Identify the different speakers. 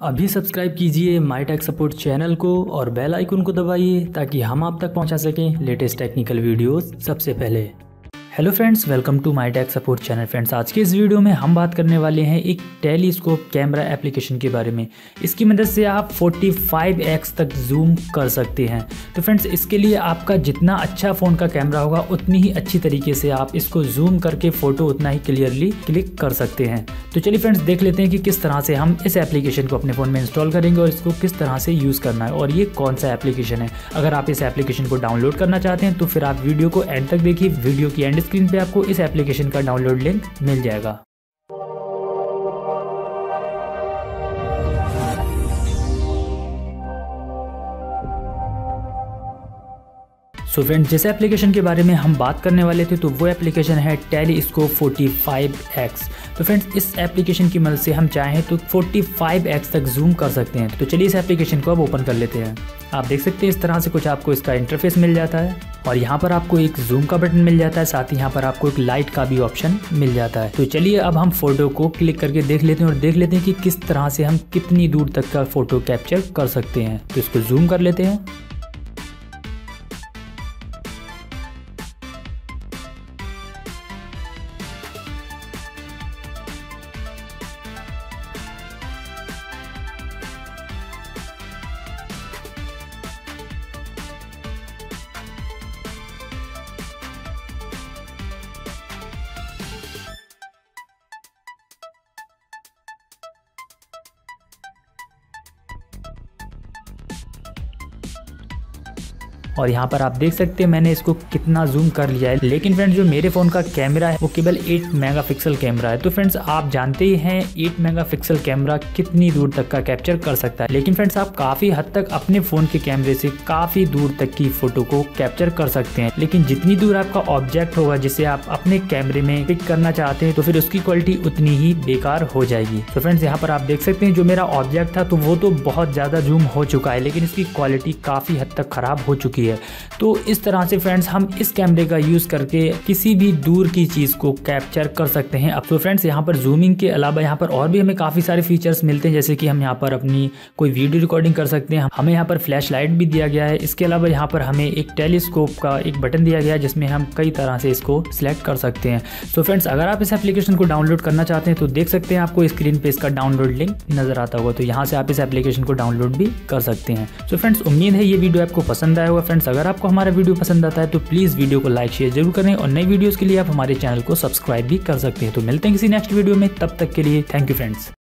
Speaker 1: अभी सब्सक्राइब कीजिए माई tech support channel को और बेल आइकन को दबाइए ताकि हम आप तक पहुंचा सकें लेटेस्ट टेक्निकल वीडियोस सबसे पहले। Hello friends, welcome to my tech support channel. Friends, आज के इस वीडियो में हम बात करने वाले हैं एक टेलीस्कोप कैमरा एप्लीकेशन के बारे में। इसकी मदद से आप 45x तक जूम कर सकते हैं। तो फ्रेंड्स, इसके लिए आपका जितना अच्छा फ़ोन का कैमरा होगा उतनी ही अच्छी तरीके से आप इसको जूम करके फ़ोटो उतना ही क्लियरली क्लिक कर सकते हैं। तो चलिए फ्रेंड्स, देख लेते हैं कि किस तरह से हम इस एप्लीकेशन को अपने फ़ोन में इंस्टॉल करेंगे और इसको किस तरह से यूज़ करना है और ये कौन सा एप्लीकेशन है। अगर आप इस एप्लीकेशन को डाउनलोड करना चाहते हैं तो फिर आप वीडियो को एंड तक देखिए। वीडियो की एंड स्क्रीन पे आपको इस एप्लीकेशन का डाउनलोड लिंक मिल जाएगा। सो फ्रेंड्स, जिस एप्लीकेशन के बारे में हम बात करने वाले थे तो वो एप्लीकेशन है टेलीस्कोप 45x। तो फ्रेंड्स, इस एप्लीकेशन की मदद से हम चाहें तो 45x तक जूम कर सकते हैं। तो चलिए इस एप्लीकेशन को अब ओपन कर लेते हैं। आप देख सकते हैं इस तरह से कुछ आपको इसका इंटरफेस मिल जाता है और यहाँ पर आपको एक जूम का बटन मिल जाता है, साथ ही यहाँ पर आपको एक लाइट का भी ऑप्शन मिल जाता है। तो चलिए अब हम फोटो को क्लिक करके देख लेते हैं और देख लेते हैं कि किस तरह से हम कितनी दूर तक का फोटो कैप्चर कर सकते हैं। तो इसको जूम कर लेते हैं। और यहाँ पर आप देख सकते हैं मैंने इसको कितना जूम कर लिया है। लेकिन फ्रेंड्स, जो मेरे फ़ोन का कैमरा है वो केवल 8 मेगापिक्सल कैमरा है। तो फ्रेंड्स, आप जानते ही हैं 8 मेगापिक्सल कैमरा कितनी दूर तक का कैप्चर कर सकता है। लेकिन फ्रेंड्स, आप काफ़ी हद तक अपने फ़ोन के कैमरे से काफ़ी दूर तक की फ़ोटो को कैप्चर कर सकते हैं। लेकिन जितनी दूर आपका ऑब्जेक्ट होगा जिसे आप अपने कैमरे में पिक करना चाहते हैं तो फिर उसकी क्वालिटी उतनी ही बेकार हो जाएगी। तो फ्रेंड्स, यहाँ पर आप देख सकते हैं जो मेरा ऑब्जेक्ट था तो वो तो बहुत ज़्यादा जूम हो चुका है, लेकिन इसकी क्वालिटी काफ़ी हद तक ख़राब हो चुकी है। तो इस तरह से फ्रेंड्स, हम इस कैमरे का यूज करके किसी भी दूर की चीज को कैप्चर कर सकते हैं। अब तो फ्रेंड्स, यहाँ पर जूमिंग के अलावा यहाँ पर और भी हमें काफी सारे फीचर्स मिलते हैं, जैसे कि हम यहाँ पर अपनी कोई वीडियो रिकॉर्डिंग कर सकते हैं। हमें यहाँ पर फ्लैश लाइट भी दिया गया है। इसके अलावा यहाँ पर हमें एक टेलीस्कोप का एक बटन दिया गया है जिसमें हम कई तरह से इसको सिलेक्ट कर सकते हैं। तो फ्रेंड्स, अगर आप इस एप्लीकेशन को डाउनलोड करना चाहते हैं तो देख सकते हैं आपको स्क्रीन पे इसका डाउनलोड लिंक नजर आता होगा। तो यहाँ से आप इस एप्लीकेशन को डाउनलोड भी कर सकते हैं। तो फ्रेंड्स, उम्मीद है ये वीडियो आपको पसंद आया होगा। फ्रेंड्स, अगर आपको हमारा वीडियो पसंद आता है तो प्लीज़ वीडियो को लाइक शेयर जरूर करें और नई वीडियोस के लिए आप हमारे चैनल को सब्सक्राइब भी कर सकते हैं। तो मिलते हैं किसी नेक्स्ट वीडियो में, तब तक के लिए थैंक यू फ्रेंड्स।